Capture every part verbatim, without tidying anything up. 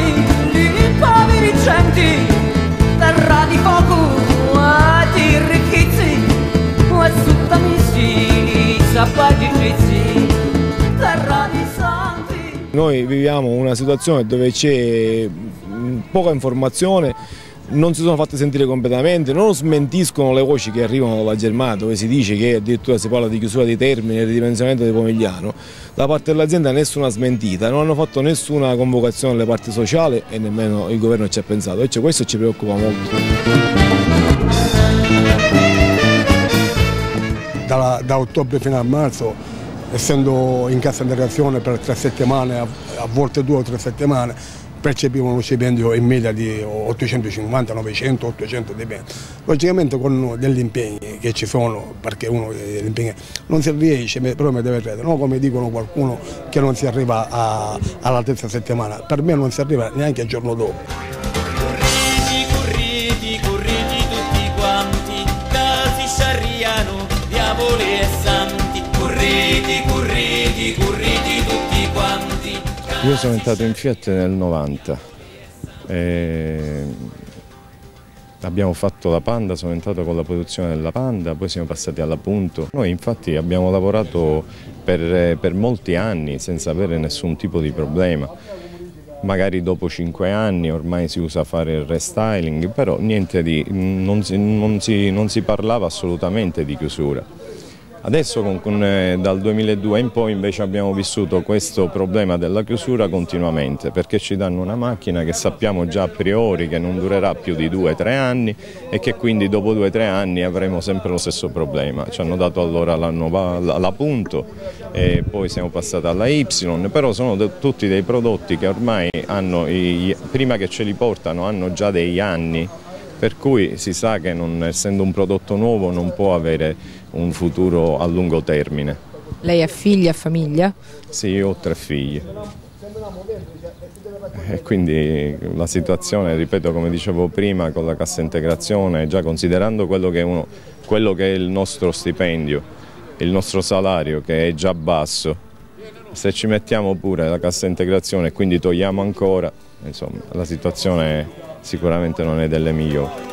i poveri genti, terra di fuoco e di ricchezze, e sottamisti, sapaggi, terra di santi. Noi viviamo una situazione dove c'è poca informazione, non si sono fatte sentire completamente, non smentiscono le voci che arrivano dalla Germania, dove si dice che addirittura si parla di chiusura di termini e ridimensionamento di Pomigliano. Da parte dell'azienda nessuna smentita, non hanno fatto nessuna convocazione alle parti sociali e nemmeno il governo ci ha pensato, e cioè questo ci preoccupa molto. Da, da ottobre fino a marzo, essendo in cassa integrazione per tre settimane, a, a volte due o tre settimane, percepivano uno stipendio in media di ottocentocinquanta, novecento, ottocento dipende. Logicamente con degli impegni che ci sono, perché uno degli impegni non si riesce, però mi deve credere, no? Come dicono qualcuno che non si arriva a, alla terza settimana, per me non si arriva neanche il giorno dopo. Corriti, corriti, corriti tutti quanti, casi sciarriano, diavoli e santi, corriti, corriti, corriti tutti quanti. Io sono entrato in Fiat nel novanta, e abbiamo fatto la Panda, sono entrato con la produzione della Panda, poi siamo passati alla Punto. Noi infatti abbiamo lavorato per, per molti anni senza avere nessun tipo di problema. Magari dopo cinque anni ormai si usa fare il restyling, però niente di, non, si, non, si, non si parlava assolutamente di chiusura. Adesso con, con, eh, dal duemiladue in poi invece abbiamo vissuto questo problema della chiusura continuamente, perché ci danno una macchina che sappiamo già a priori che non durerà più di due o tre anni e che quindi dopo due o tre anni avremo sempre lo stesso problema. Ci hanno dato allora la, nuova, la, la Punto e poi siamo passati alla Y, però sono de, tutti dei prodotti che ormai hanno, i, prima che ce li portano, hanno già degli anni, per cui si sa che non, essendo un prodotto nuovo non può avere un futuro a lungo termine. Lei ha figli, ha famiglia? Sì, io ho tre figli. E quindi la situazione, ripeto, come dicevo prima, con la cassa integrazione, già considerando quello che è, uno, quello che è il nostro stipendio, il nostro salario che è già basso, se ci mettiamo pure la cassa integrazione e quindi togliamo ancora, insomma, la situazione sicuramente non è delle migliori.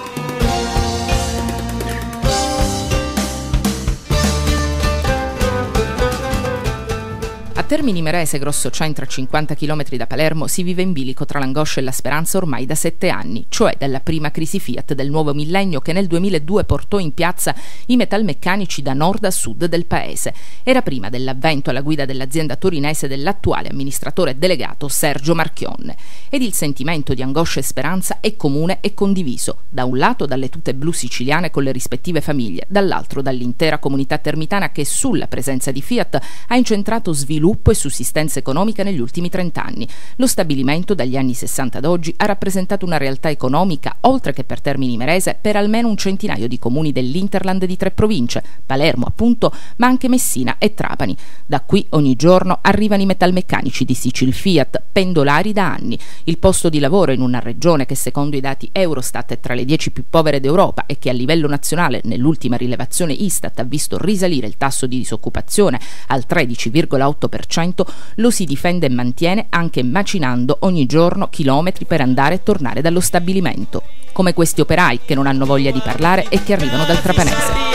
A Termini Imerese, grosso centro a cinquanta chilometri da Palermo, si vive in bilico tra l'angoscia e la speranza ormai da sette anni, cioè dalla prima crisi Fiat del nuovo millennio che nel duemiladue portò in piazza i metalmeccanici da nord a sud del paese. Era prima dell'avvento alla guida dell'azienda torinese dell'attuale amministratore delegato Sergio Marchionne. Ed il sentimento di angoscia e speranza è comune e condiviso, da un lato dalle tute blu siciliane con le rispettive famiglie, dall'altro dall'intera comunità termitana che sulla presenza di Fiat ha incentrato sviluppo e sussistenza economica negli ultimi trent'anni. Lo stabilimento dagli anni sessanta ad oggi ha rappresentato una realtà economica, oltre che per Termini Imerese, per almeno un centinaio di comuni dell'Interland di tre province, Palermo appunto, ma anche Messina e Trapani. Da qui ogni giorno arrivano i metalmeccanici di Sicil Fiat, pendolari da anni. Il posto di lavoro in una regione che secondo i dati Eurostat è tra le dieci più povere d'Europa e che a livello nazionale nell'ultima rilevazione Istat ha visto risalire il tasso di disoccupazione al tredici virgola otto per cento, lo si difende e mantiene anche macinando ogni giorno chilometri per andare e tornare dallo stabilimento, come questi operai che non hanno voglia di parlare e che arrivano dal Trapanese.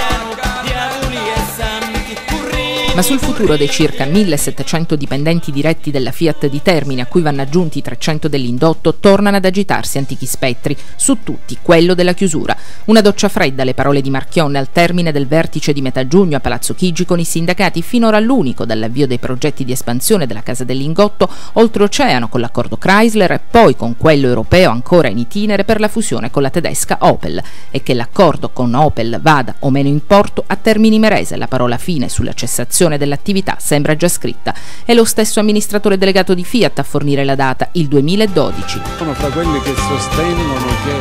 Ma sul futuro dei circa millesettecento dipendenti diretti della Fiat di Termini, a cui vanno aggiunti i trecento dell'indotto, tornano ad agitarsi antichi spettri, su tutti quello della chiusura. Una doccia fredda le parole di Marchionne al termine del vertice di metà giugno a Palazzo Chigi con i sindacati, finora l'unico dall'avvio dei progetti di espansione della Casa del Lingotto oltreoceano con l'accordo Chrysler e poi con quello europeo ancora in itinere per la fusione con la tedesca Opel, e che l'accordo con Opel vada o meno in porto, a Termini Imerese la parola fine sulla cessazione dell'attività sembra già scritta. È lo stesso amministratore delegato di Fiat a fornire la data, il duemiladodici. Sono fra quelli che sostengono che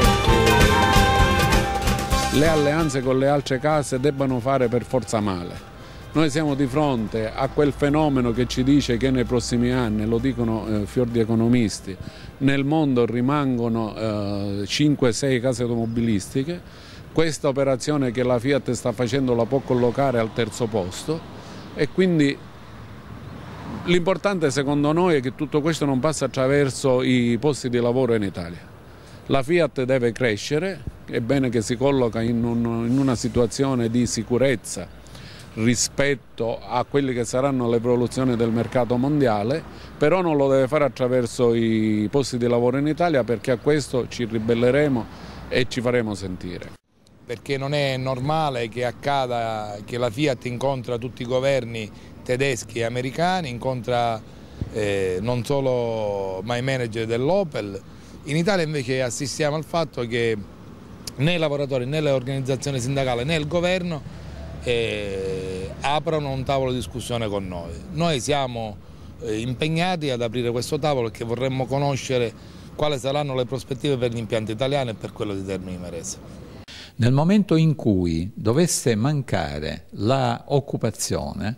eh, le alleanze con le altre case debbano fare per forza male. Noi siamo di fronte a quel fenomeno che ci dice che nei prossimi anni, lo dicono eh, fior di economisti, nel mondo rimangono eh, cinque sei case automobilistiche. Questa operazione che la Fiat sta facendo la può collocare al terzo posto, e quindi L'importante secondo noi è che tutto questo non passa attraverso i posti di lavoro in Italia. La Fiat deve crescere, è bene che si colloca in, un, in una situazione di sicurezza rispetto a quelle che saranno le evoluzioni del mercato mondiale, però non lo deve fare attraverso i posti di lavoro in Italia, perché a questo ci ribelleremo e ci faremo sentire. Perché non è normale che accada che la Fiat incontra tutti i governi tedeschi e americani, incontra eh, non solo my manager dell'Opel. In Italia invece assistiamo al fatto che né i lavoratori né le organizzazioni sindacali né il governo eh, aprono un tavolo di discussione con noi. Noi siamo eh, impegnati ad aprire questo tavolo perché vorremmo conoscere quali saranno le prospettive per gli impianti italiani e per quello di Termini Imerese. Nel momento in cui dovesse mancare l'occupazione,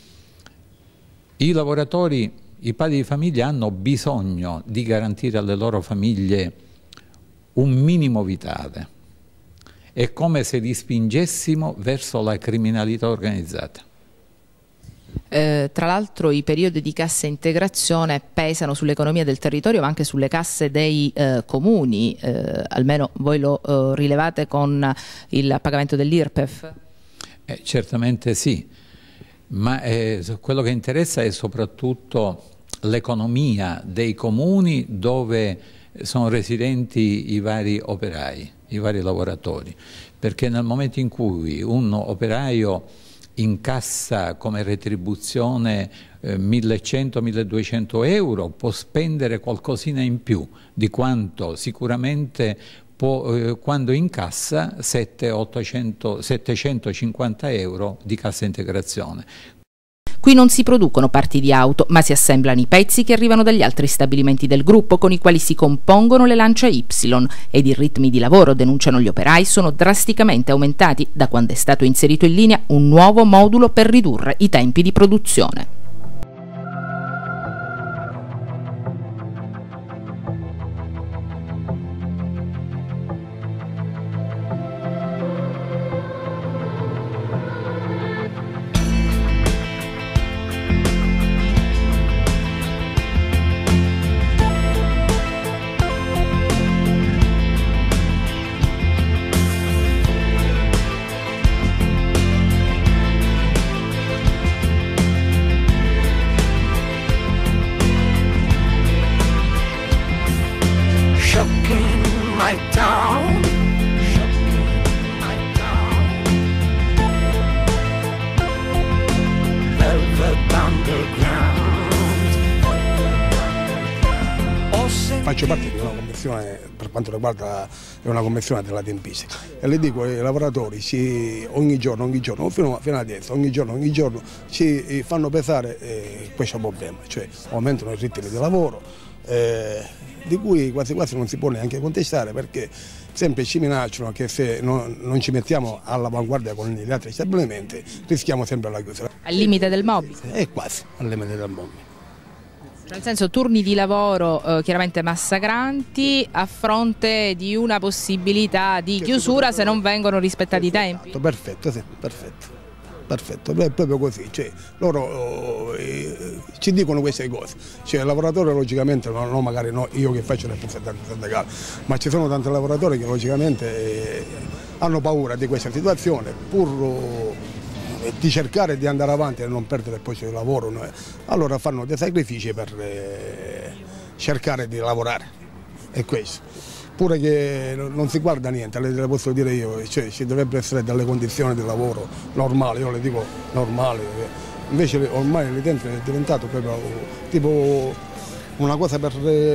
i lavoratori, i padri di famiglia hanno bisogno di garantire alle loro famiglie un minimo vitale. È come se li spingessimo verso la criminalità organizzata. Eh, tra l'altro i periodi di cassa integrazione pesano sull'economia del territorio ma anche sulle casse dei eh, comuni, eh, almeno voi lo eh, rilevate con il pagamento dell'I R P E F? Eh, certamente sì, ma eh, quello che interessa è soprattutto l'economia dei comuni dove sono residenti i vari operai, i vari lavoratori, perché nel momento in cui un operaio incassa come retribuzione eh, millecento milleduecento euro, può spendere qualcosina in più di quanto sicuramente può, eh, quando incassa settecentocinquanta euro di cassa integrazione. Qui non si producono parti di auto, ma si assemblano i pezzi che arrivano dagli altri stabilimenti del gruppo con i quali si compongono le Lancia Y, ed i ritmi di lavoro, denunciano gli operai, sono drasticamente aumentati da quando è stato inserito in linea un nuovo modulo per ridurre i tempi di produzione. Faccio parte di una commissione, per quanto riguarda è una commissione della tempistica, e le dico ai lavoratori ci, ogni giorno, ogni giorno, fino, fino adesso, ogni giorno, ogni giorno ci fanno pesare eh, questo problema, cioè aumentano i ritmi di lavoro, eh, di cui quasi quasi non si può neanche contestare, perché sempre ci minacciano che se non, non ci mettiamo all'avanguardia con gli altri stabilimenti rischiamo sempre la chiusura. Al limite del mobile? È quasi al limite del mobile. Nel senso, turni di lavoro eh, chiaramente massacranti a fronte di una possibilità di chiusura se non vengono rispettati i tempi. Perfetto, sì, perfetto, perfetto, è proprio così, cioè, loro eh, ci dicono queste cose, cioè, il lavoratore logicamente, non no, magari no, io che faccio il rappresentante sindacale, ma ci sono tanti lavoratori che logicamente eh, hanno paura di questa situazione, pur di cercare di andare avanti e non perdere il posto di lavoro, allora fanno dei sacrifici per eh, cercare di lavorare, è questo. Pure che non si guarda niente, le, le posso dire io, cioè, ci dovrebbero essere delle condizioni di lavoro normali, io le dico normali, invece ormai lì dentro è diventato proprio tipo una cosa per,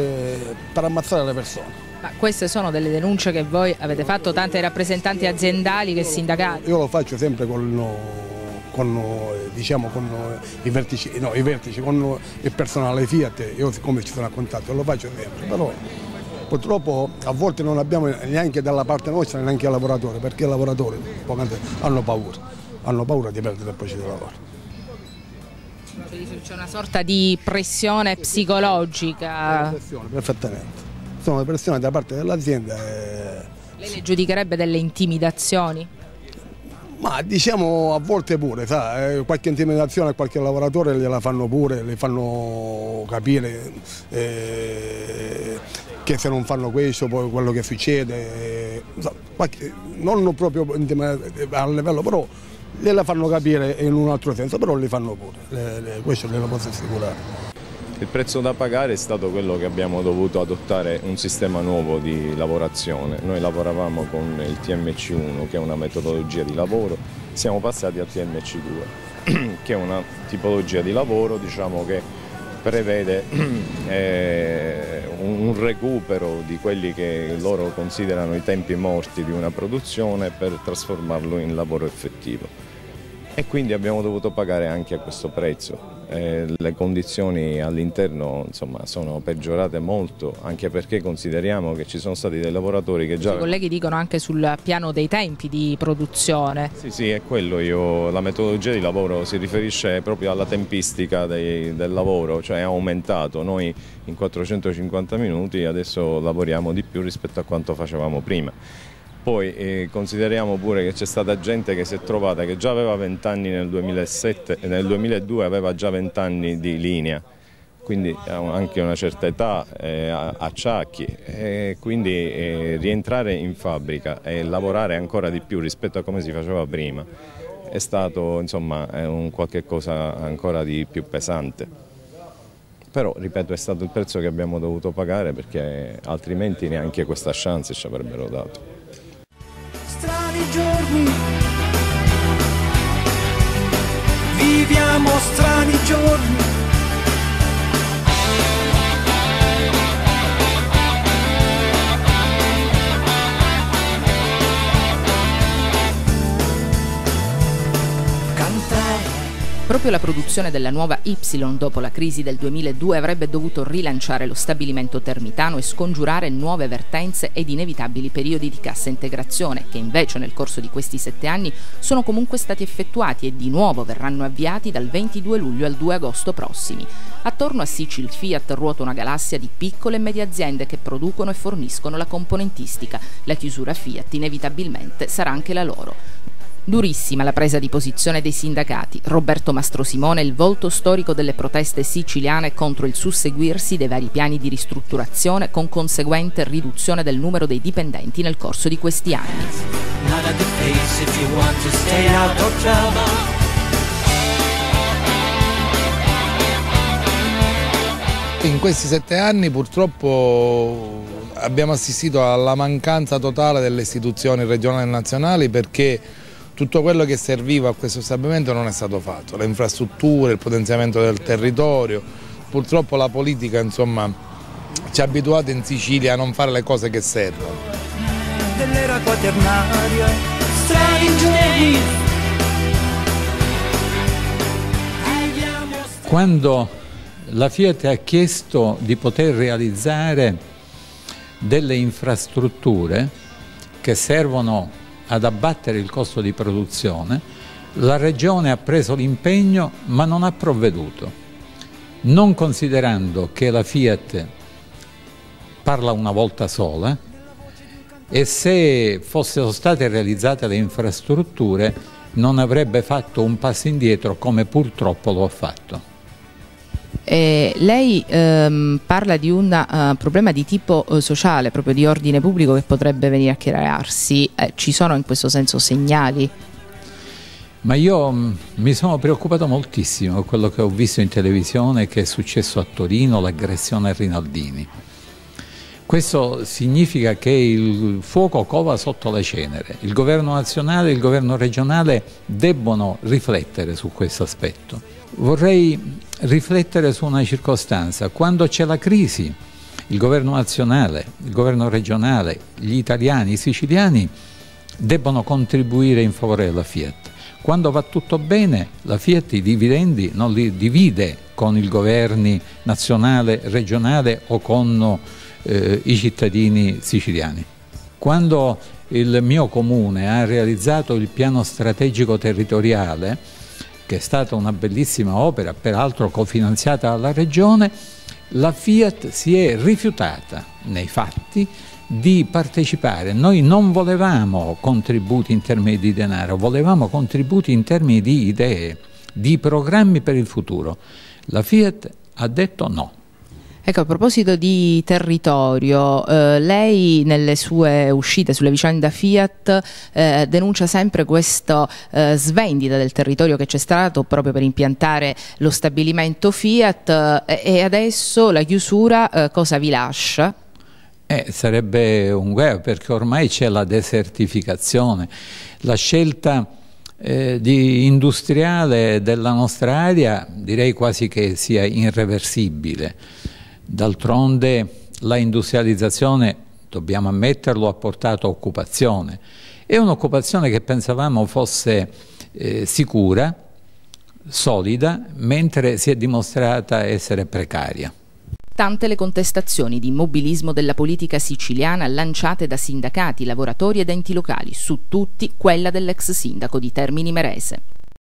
per ammazzare le persone. Ma queste sono delle denunce che voi avete fatto tanto ai rappresentanti aziendali che sindacali? Io lo faccio sempre con, con, diciamo, con i vertici, no, i vertici, con il personale Fiat, io siccome ci sono a contatto lo faccio sempre, però purtroppo a volte non abbiamo neanche dalla parte nostra neanche i lavoratori, perché i lavoratori hanno paura, hanno paura di perdere il posto di lavoro. C'è una sorta di pressione psicologica? Pressione, perfettamente. Sono le pressioni da parte dell'azienda. E... Lei le giudicherebbe delle intimidazioni? Ma diciamo a volte pure, sa, eh, qualche intimidazione a qualche lavoratore gliela fanno pure, le fanno capire eh, che se non fanno questo poi quello che succede, eh, qualche, non proprio a livello, però gliela fanno capire in un altro senso, però le fanno pure, le, le, questo glielo posso assicurare. Il prezzo da pagare è stato quello che abbiamo dovuto adottare un sistema nuovo di lavorazione. Noi lavoravamo con il T M C uno, che è una metodologia di lavoro, siamo passati al T M C due, che è una tipologia di lavoro, diciamo, che prevede eh, un recupero di quelli che loro considerano i tempi morti di una produzione per trasformarlo in lavoro effettivo. E quindi abbiamo dovuto pagare anche a questo prezzo. Eh, le condizioni all'interno, insomma, sono peggiorate molto, anche perché consideriamo che ci sono stati dei lavoratori che già... I colleghi dicono anche sul piano dei tempi di produzione. Sì, sì, è quello. Io, la metodologia di lavoro si riferisce proprio alla tempistica dei, del lavoro, cioè è aumentato. Noi in quattrocentocinquanta minuti adesso lavoriamo di più rispetto a quanto facevamo prima. Poi eh, consideriamo pure che c'è stata gente che si è trovata, che già aveva venti anni nel duemilasette e nel duemiladue aveva già venti anni di linea, quindi ha anche una certa età, eh, acciacchi, e quindi eh, rientrare in fabbrica e lavorare ancora di più rispetto a come si faceva prima è stato, insomma, è un qualche cosa ancora di più pesante. Però, ripeto, è stato il prezzo che abbiamo dovuto pagare, perché altrimenti neanche questa chance ci avrebbero dato. Strani giorni, viviamo strani giorni. Proprio la produzione della nuova Y dopo la crisi del duemiladue avrebbe dovuto rilanciare lo stabilimento termitano e scongiurare nuove vertenze ed inevitabili periodi di cassa integrazione, che invece nel corso di questi sette anni sono comunque stati effettuati e di nuovo verranno avviati dal ventidue luglio al due agosto prossimi. Attorno a Sicil Fiat ruota una galassia di piccole e medie aziende che producono e forniscono la componentistica. La chiusura Fiat inevitabilmente sarà anche la loro. Durissima la presa di posizione dei sindacati. Roberto Mastrosimone è il volto storico delle proteste siciliane contro il susseguirsi dei vari piani di ristrutturazione con conseguente riduzione del numero dei dipendenti nel corso di questi anni. In questi sette anni purtroppo abbiamo assistito alla mancanza totale delle istituzioni regionali e nazionali, perché tutto quello che serviva a questo stabilimento non è stato fatto, le infrastrutture, il potenziamento del territorio. Purtroppo la politica, insomma, ci ha abituati in Sicilia a non fare le cose che servono. Dell'era quaternaria, strani giorni. Quando la Fiat ha chiesto di poter realizzare delle infrastrutture che servono ad abbattere il costo di produzione, la Regione ha preso l'impegno ma non ha provveduto, non considerando che la Fiat parla una volta sola e se fossero state realizzate le infrastrutture non avrebbe fatto un passo indietro come purtroppo lo ha fatto. Eh, lei ehm, parla di un uh, problema di tipo uh, sociale, proprio di ordine pubblico, che potrebbe venire a crearsi. Eh, ci sono in questo senso segnali? Ma io mh, mi sono preoccupato moltissimo di quello che ho visto in televisione, che è successo a Torino, l'aggressione a Rinaldini. Questo significa che il fuoco cova sotto le cenere. Il governo nazionale e il governo regionale debbono riflettere su questo aspetto. Vorrei riflettere su una circostanza: quando c'è la crisi, il governo nazionale, il governo regionale, gli italiani, i siciliani debbono contribuire in favore della Fiat. Quando va tutto bene, la Fiat i dividendi non li divide con i governi nazionale, regionale o con eh, i cittadini siciliani. Quando il mio comune ha realizzato il piano strategico territoriale, che è stata una bellissima opera, peraltro cofinanziata dalla Regione, La Fiat si è rifiutata nei fatti di partecipare. Noi non volevamo contributi in termini di denaro, volevamo contributi in termini di idee, di programmi per il futuro. La Fiat ha detto no. Ecco, a proposito di territorio, eh, lei nelle sue uscite sulle vicende Fiat eh, denuncia sempre questa eh, svendita del territorio che c'è stato proprio per impiantare lo stabilimento Fiat eh, e adesso la chiusura eh, cosa vi lascia? Eh, sarebbe un guerra, perché ormai c'è la desertificazione, la scelta eh, di industriale della nostra area direi quasi che sia irreversibile. D'altronde la industrializzazione, dobbiamo ammetterlo, ha portato occupazione. È un'occupazione che pensavamo fosse eh, sicura, solida, mentre si è dimostrata essere precaria. Tante le contestazioni di immobilismo della politica siciliana lanciate da sindacati, lavoratori ed enti locali, su tutti quella dell'ex sindaco di Termini Imerese.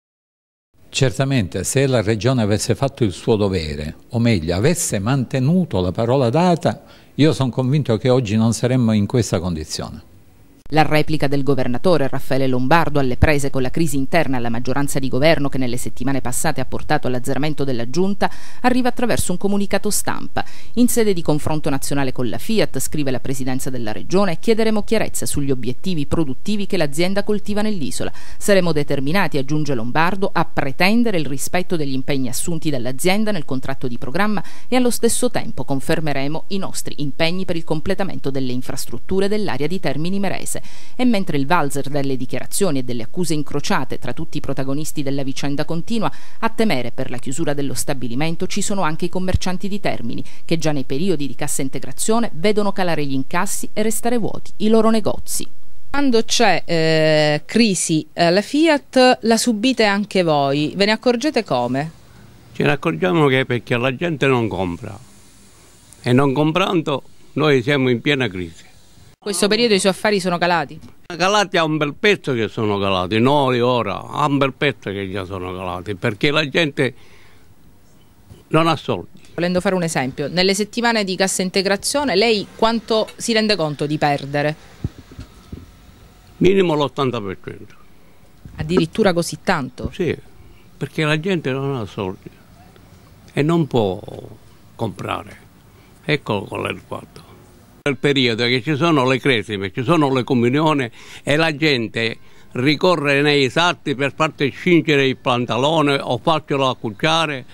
Certamente, se la Regione avesse fatto il suo dovere, o meglio, avesse mantenuto la parola data, io sono convinto che oggi non saremmo in questa condizione. La replica del governatore Raffaele Lombardo alle prese con la crisi interna alla maggioranza di governo che nelle settimane passate ha portato all'azzeramento della giunta arriva attraverso un comunicato stampa. In sede di confronto nazionale con la Fiat, scrive la presidenza della regione, chiederemo chiarezza sugli obiettivi produttivi che l'azienda coltiva nell'isola. Saremo determinati, aggiunge Lombardo, a pretendere il rispetto degli impegni assunti dall'azienda nel contratto di programma e allo stesso tempo confermeremo i nostri impegni per il completamento delle infrastrutture dell'area di Termini Imerese. E mentre il valzer delle dichiarazioni e delle accuse incrociate tra tutti i protagonisti della vicenda continua, a temere per la chiusura dello stabilimento ci sono anche i commercianti di Termini, che già nei periodi di cassa integrazione vedono calare gli incassi e restare vuoti i loro negozi. Quando c'è eh, crisi alla Fiat la subite anche voi, ve ne accorgete come? Ce ne accorgiamo che perché la gente non compra e non comprando noi siamo in piena crisi. In questo periodo i suoi affari sono calati? Calati a un bel pezzo che sono calati, noi ora a un bel pezzo che già sono calati, perché la gente non ha soldi. Volendo fare un esempio, nelle settimane di cassa integrazione lei quanto si rende conto di perdere? Minimo l'ottanta per cento. Addirittura così tanto? Sì, perché la gente non ha soldi e non può comprare. Ecco qual è il fatto. Nel periodo che ci sono le cresime, ci sono le comunioni e la gente ricorre nei satti per farti scingere il pantalone o farcelo accucciare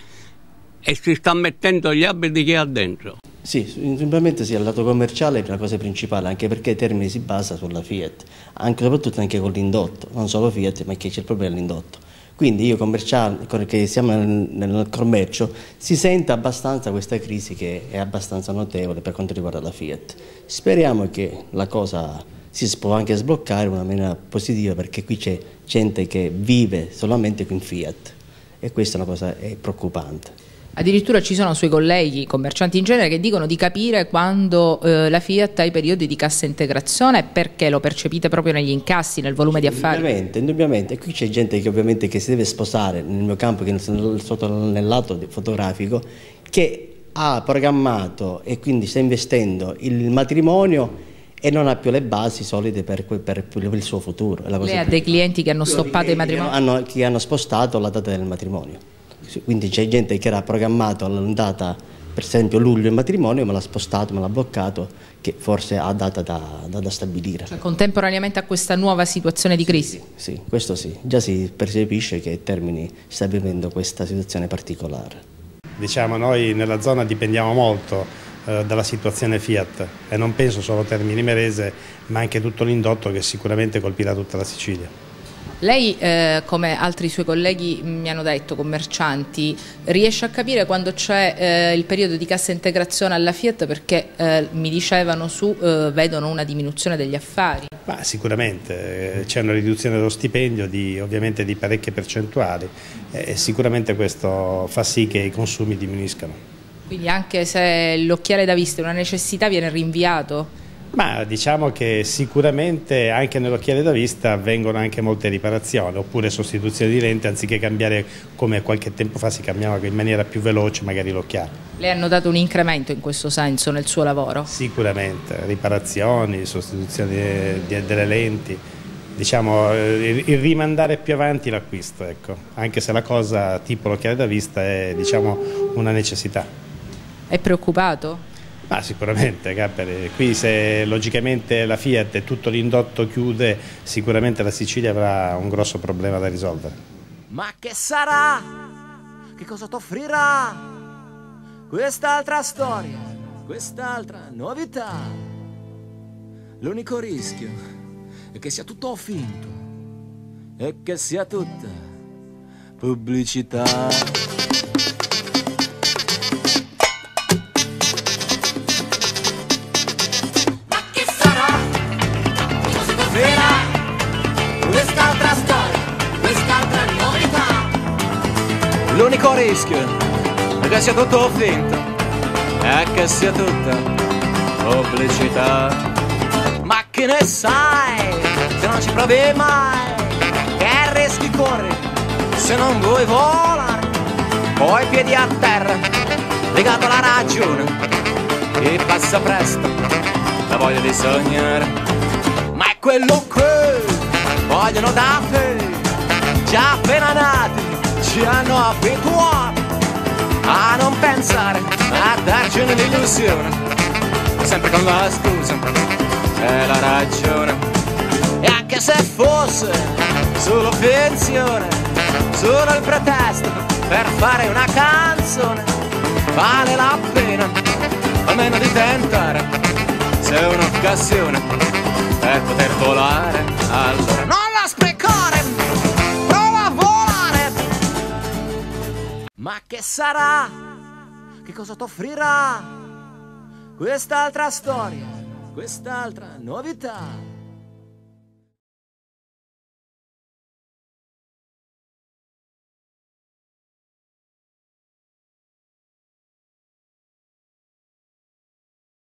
e si sta mettendo gli abiti che ha dentro. Sì, simplemente sì, il lato commerciale è la cosa principale, anche perché Termini si basa sulla Fiat, anche soprattutto anche con l'indotto, non solo Fiat, ma che c'è il problema dell'indotto. Quindi io commerciale, che siamo nel commercio, si sente abbastanza questa crisi che è abbastanza notevole per quanto riguarda la Fiat. Speriamo che la cosa si può anche sbloccare in una maniera positiva, perché qui c'è gente che vive solamente con Fiat e questa è una cosa è preoccupante. Addirittura ci sono suoi colleghi, commercianti in genere, che dicono di capire quando eh, la Fiat ha i periodi di cassa integrazione, perché lo percepite proprio negli incassi, nel volume di affari? Indubbiamente, indubbiamente. E qui c'è gente che ovviamente che si deve sposare, nel mio campo, che sotto nel lato fotografico, che ha programmato e quindi sta investendo il matrimonio e non ha più le basi solide per, per, per il suo futuro. È la cosa. Lei ha dei clienti che hanno stoppato i matrimoni? Hanno, che hanno spostato la data del matrimonio. Quindi c'è gente che era programmato alla data, per esempio luglio il matrimonio, ma l'ha spostato, ma l'ha bloccato, che forse ha data da, da, da stabilire. Cioè, contemporaneamente a questa nuova situazione di crisi? Sì, sì, questo sì. Già si percepisce che Termini sta vivendo questa situazione particolare. Diciamo, noi nella zona dipendiamo molto eh, dalla situazione Fiat e non penso solo Termini Imerese, ma anche tutto l'indotto che sicuramente colpirà tutta la Sicilia. Lei, eh, come altri suoi colleghi mi hanno detto, commercianti, riesce a capire quando c'è eh, il periodo di cassa integrazione alla Fiat, perché eh, mi dicevano su, eh, vedono una diminuzione degli affari? Ma sicuramente, eh, c'è una riduzione dello stipendio di, ovviamente di parecchie percentuali e sicuramente questo fa sì che i consumi diminuiscano. Quindi anche se l'occhiale da vista è una necessità viene rinviato? Ma diciamo che sicuramente anche nell'occhiale da vista avvengono anche molte riparazioni oppure sostituzioni di lenti, anziché cambiare come qualche tempo fa si cambiava in maniera più veloce magari l'occhiale. Le hanno dato un incremento in questo senso nel suo lavoro? Sicuramente, riparazioni, sostituzioni delle lenti, diciamo il rimandare più avanti l'acquisto, ecco, anche se la cosa tipo l'occhiale da vista è, diciamo, una necessità. È preoccupato? Ah, sicuramente, Gabberi. Qui se logicamente la Fiat e tutto l'indotto chiude, sicuramente la Sicilia avrà un grosso problema da risolvere. Ma che sarà? Che cosa t'offrirà? Quest'altra storia, quest'altra novità. L'unico rischio è che sia tutto finto e che sia tutta pubblicità. Quest'altra storia, quest'altra novità. L'unico rischio è che sia tutto finto e che sia tutta pubblicità. Ma che ne sai se non ci provi mai? Che rischi corri se non vuoi volare? Poi piedi a terra, legato alla ragione, e passa presto la voglia di sognare. Ma è quello che vogliono da te, già appena nati, ci hanno abituato a non pensare, a darci un'illusione, sempre con la scusa e la ragione. E anche se fosse solo finzione, solo il pretesto per fare una canzone, vale la pena almeno di tentare, se è un'occasione per poter volare, allora non la sprecare, prova a volare. Ma che sarà? Che cosa t'offrirà? Quest'altra storia, quest'altra novità.